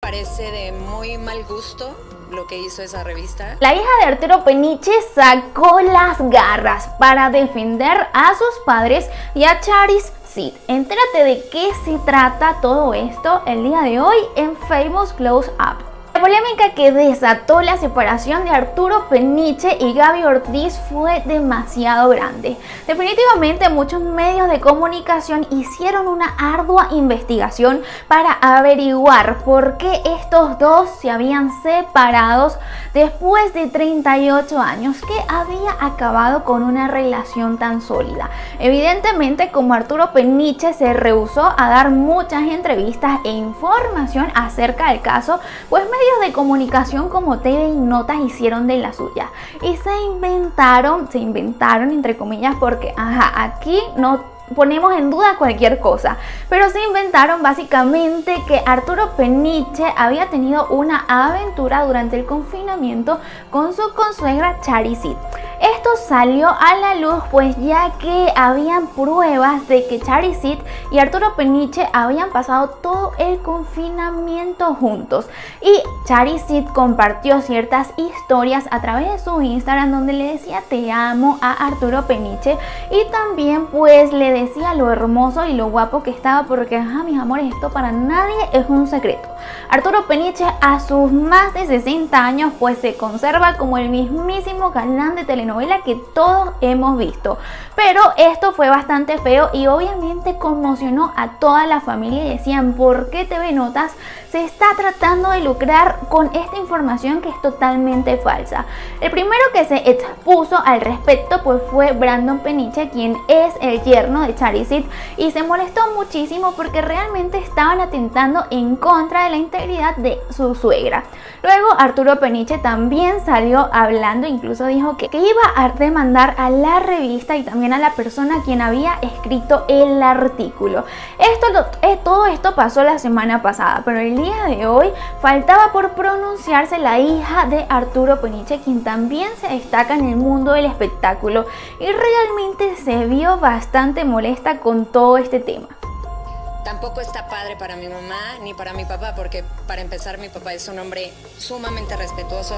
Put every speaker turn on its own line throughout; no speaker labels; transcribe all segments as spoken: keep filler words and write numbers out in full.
parece de muy mal gusto lo que hizo esa revista.
La hija de Arturo Peniche sacó las garras para defender a sus padres y a Charis Sid. Entérate de qué se trata todo esto el día de hoy en Famous Close Up. La polémica que desató la separación de Arturo Peniche y Gaby Ortiz fue demasiado grande. Definitivamente muchos medios de comunicación hicieron una ardua investigación para averiguar por qué estos dos se habían separado después de treinta y ocho años, que había acabado con una relación tan sólida. Evidentemente, como Arturo Peniche se rehusó a dar muchas entrevistas e información acerca del caso, pues medios de comunicación como T V y Notas hicieron de la suya y se inventaron, se inventaron entre comillas, porque ajá, aquí no ponemos en duda cualquier cosa, pero se inventaron básicamente que Arturo Peniche había tenido una aventura durante el confinamiento con su consuegra Charis Sid. Esto salió a la luz pues ya que habían pruebas de que Charis Sid y Arturo Peniche habían pasado todo el confinamiento juntos, y Charis Sid compartió ciertas historias a través de su Instagram donde le decía te amo a Arturo Peniche, y también pues le decía lo hermoso y lo guapo que estaba, porque ajá, mis amores, esto para nadie es un secreto. Arturo Peniche a sus más de sesenta años pues se conserva como el mismísimo galán de telenovela que todos hemos visto, pero esto fue bastante feo y obviamente conmocionó a toda la familia y decían ¿por qué T V Notas se está tratando de lucrar con esta información que es totalmente falsa? El primero que se expuso al respecto pues fue Brandon Peniche, quien es el yerno de Charis Sid, y se molestó muchísimo porque realmente estaban atentando en contra de la integridad de su suegra. Luego Arturo Peniche también salió hablando, incluso dijo que, que iba a demandar a la revista y también a la persona quien había escrito el artículo. Esto, lo, eh, todo esto pasó la semana pasada, pero el día de hoy faltaba por pronunciarse la hija de Arturo Peniche, quien también se destaca en el mundo del espectáculo y realmente se vio bastante molesta con todo este tema.
Tampoco está padre para mi mamá ni para mi papá, porque para empezar mi papá es un hombre sumamente respetuoso.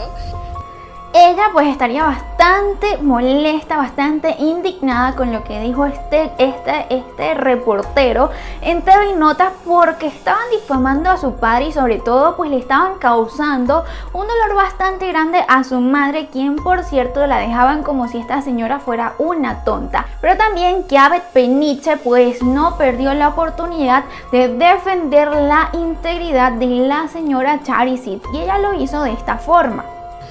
Ella pues estaría bastante molesta, bastante indignada con lo que dijo este, este, este reportero en T V y Notas, porque estaban difamando a su padre y sobre todo pues le estaban causando un dolor bastante grande a su madre, quien por cierto la dejaban como si esta señora fuera una tonta. Pero también Gaby Peniche pues no perdió la oportunidad de defender la integridad de la señora Charis Sid, y ella lo hizo de esta forma.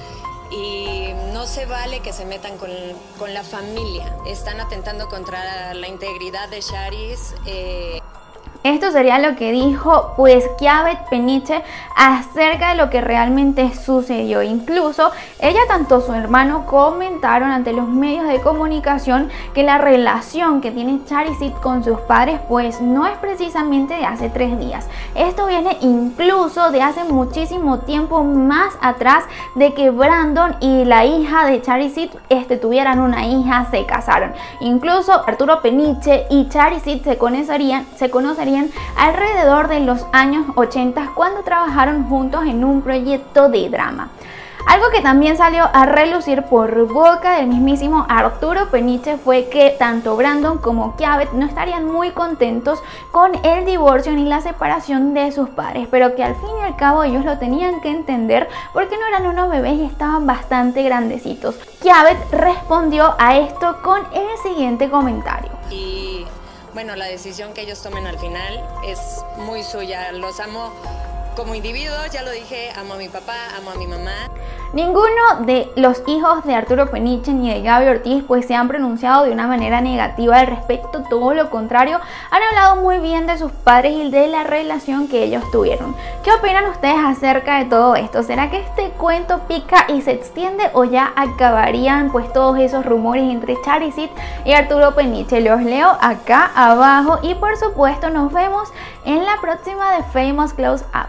Y no se vale que se metan con, con la familia. Están atentando contra la integridad de Charis. Eh...
Esto sería lo que dijo pues Gaby Peniche acerca de lo que realmente sucedió. Incluso ella, tanto su hermano, comentaron ante los medios de comunicación que la relación que tiene Charis Sid con sus padres pues no es precisamente de hace tres días. Esto viene incluso de hace muchísimo tiempo más atrás, de que Brandon y la hija de Charis Sid este, tuvieran una hija, se casaron. Incluso Arturo Peniche y Charis Sid se conocerían, se conocerían alrededor de los años ochenta, cuando trabajaron juntos en un proyecto de drama. Algo que también salió a relucir por boca del mismísimo Arturo Peniche fue que tanto Brandon como Gaby no estarían muy contentos con el divorcio ni la separación de sus padres, pero que al fin y al cabo ellos lo tenían que entender porque no eran unos bebés y estaban bastante grandecitos. Gaby respondió a esto con el siguiente comentario.
Y bueno, la decisión que ellos tomen al final es muy suya. Los amo como individuos, ya lo dije, amo a mi papá, amo a mi mamá.
Ninguno de los hijos de Arturo Peniche ni de Gaby Ortiz pues se han pronunciado de una manera negativa al respecto, todo lo contrario, han hablado muy bien de sus padres y de la relación que ellos tuvieron. ¿Qué opinan ustedes acerca de todo esto? ¿Será que este cuento pica y se extiende o ya acabarían pues todos esos rumores entre Charis Sid y Arturo Peniche? Los leo acá abajo y por supuesto nos vemos en la próxima de Famous Close Up.